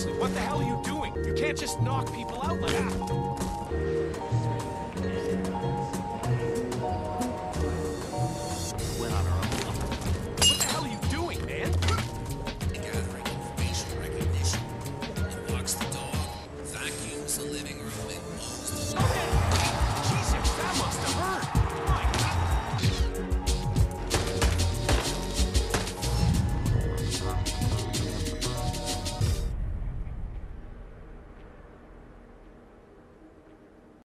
Seriously, what the hell are you doing? You can't just knock people out like that.